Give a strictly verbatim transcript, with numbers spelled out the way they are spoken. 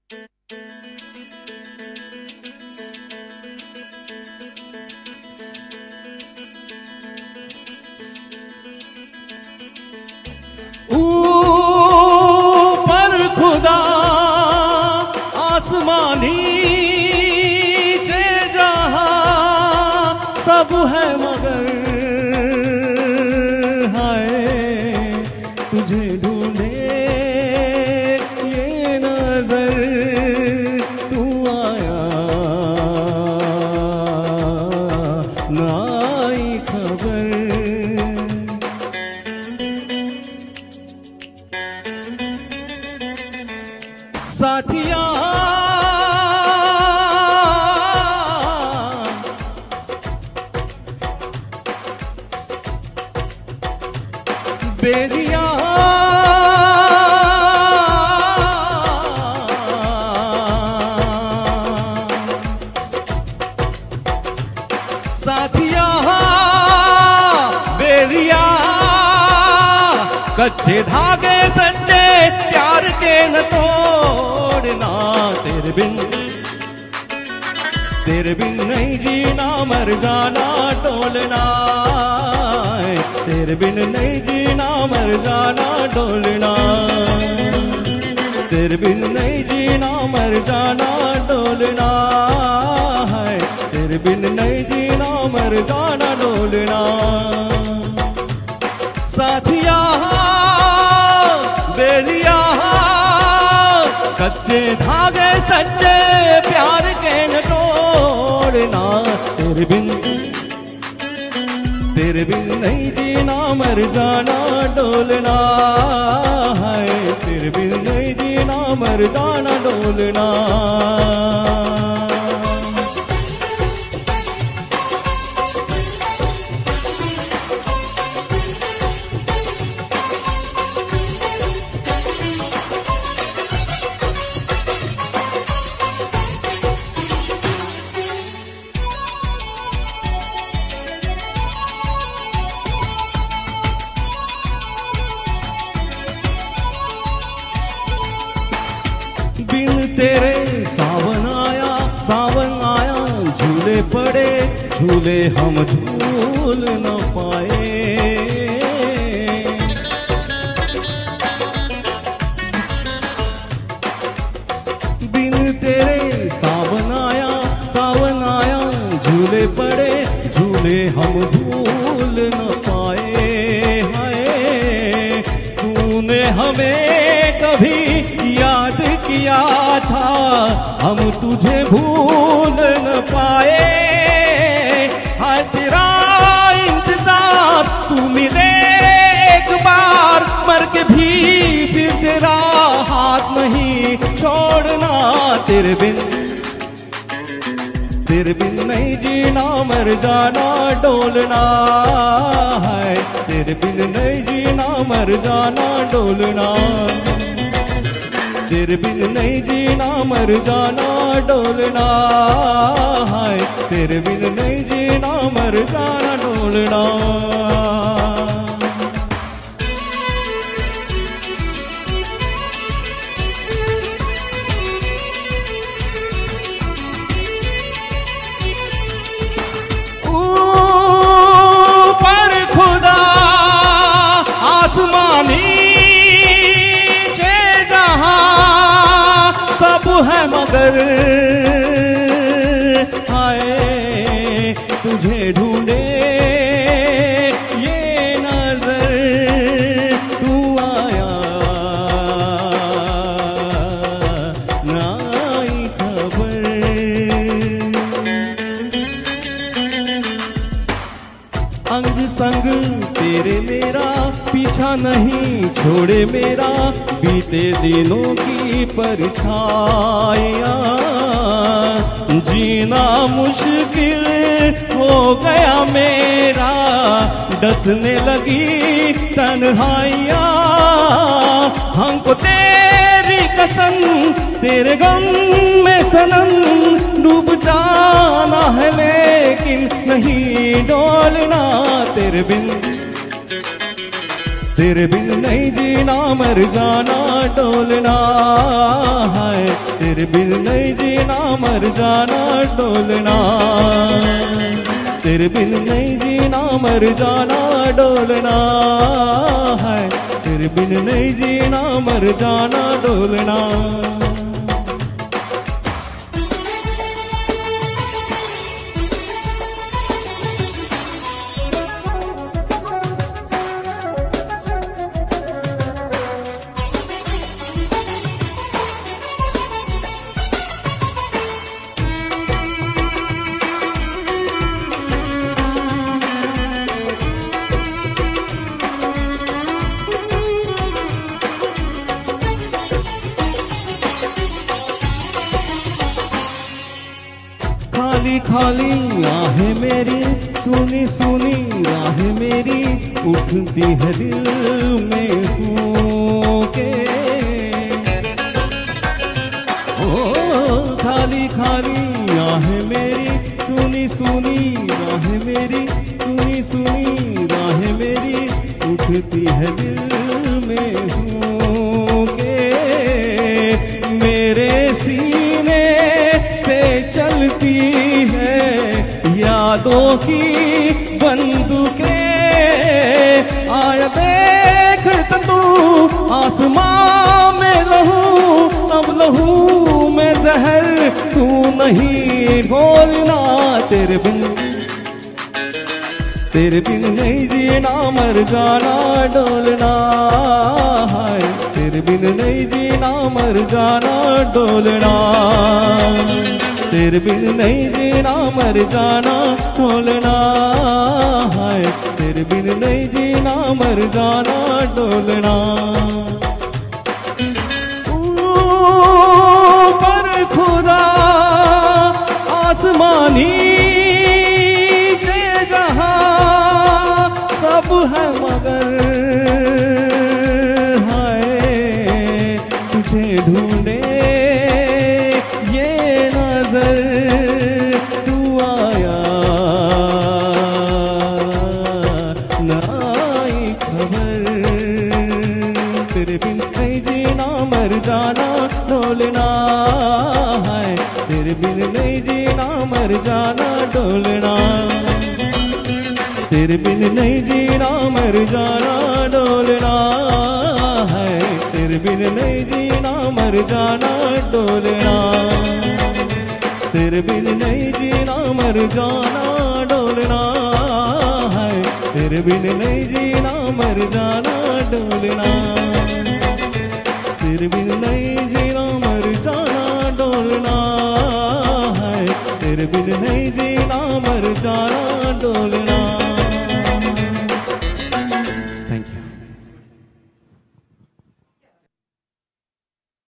ऊपर खुदा आसमान नीचे जहां सब है मगर हाय तुझे ढूंढे ये नजर तू आया ना आई खबर। साथिया बेरिया साथिया बेरिया कच्चे धागे सच्चे प्यार के न तोड़ना। तेरे बिन तेरे बिन नहीं जीना मर जाना डोलना। तेरे बिन नहीं जीना मर जाना डोलना। तेरे बिन नहीं जीना मर जाना डोलना है। तेरे बिन नहीं जीना मर जाना डोलना। साथिया बेलिया कच्चे धागे सच्चे प्यार के न तोड़ना। तेरे बिन तेरे बिन नहीं जीना मर जाना डोलना है। तेरे बिन नहीं जीना मर जाना डोलना। बिन तेरे सावन आया सावन आया झूले पड़े झूले हम झूल न पाए। बिन तेरे सावन आया सावन आया झूले पड़े झूले हम भूल न पाए। हाय तूने हमें कभी याद किया था हम तुझे भूल न पाए। हाँ तेरा इंतजार तू मिले एक बार मर के भी फिर तेरा हाथ नहीं छोड़ना। तेरे बिन तेरे बिन नहीं जीना मर जाना डोलना है। तेरे बिन नहीं जीना मर जाना डोलना। तेरे बिन नहीं जीना मर जाना डोलना है। तेरे बिन नहीं जीना मर जाना डोलना। ऊपर खुदा आसमानी सब है मगर हाय तुझे ढूंढे ये नजर तू आया ना आई खबर। अंग संग तेरे मेरा पीछा नहीं छोड़े मेरा बीते दिनों की परछाइयां। जीना मुश्किल हो गया मेरा डसने लगी तन्हाइयां। हमको तेरी कसम तेरे गम में सनम डूब जाना है लेकिन नहीं डोलना। तेरे बिन तेरे बिन नहीं जीना मर जाना डोलना है। तेरे बिन नहीं जीना मर जाना डोलना, तेरे बिन नहीं जीना मर जाना डोलना है, तेरे बिन नहीं जीना मर जाना डोलना। खाली खाली आहें मेरी, सुनी सुनी राहें मेरी, उठती है दिल में हो के। ओ खाली खाली आहें मेरी, सुनी सुनी राहें मेरी, सुनी सुनी राहें मेरी, उठती है दिल में हो के। मेरे सीने पे चलती है यादों की बंदूकें, आया देख तू आसमां में लहू, अब लहू में जहर तू नहीं घोलना। तेरे बिन तेरे बिन नहीं जीना मर जाना डोलना है, तेरे बिन नहीं जीना मर जाना डोलना, तेरे बिन नहीं जीना मर जाना डोलना है, तेरे बिन नहीं जीना मर जाना डोलना। ऊपर खुदा आसमानी सब है मगर हाय तुझे ढूंढे ये नजर, तू आया ना आई खबर। तेरे बिन नहीं जीना मर जाना डोलना है, तेरे बिन नहीं जीना मर जाना डोलना, तेरे बिन नहीं जीना मर जाना डोलना है, तेरे बिन नहीं जीना मर जाना डोलना, तेरे बिन नहीं जीना मर जाना डोलना है, तेरे बिन नहीं जीना मर जाना डोलना, तेरे बिन नहीं जीना मर जाना डोलना है, तेरे बिन नहीं जीना मर जाना डोलना।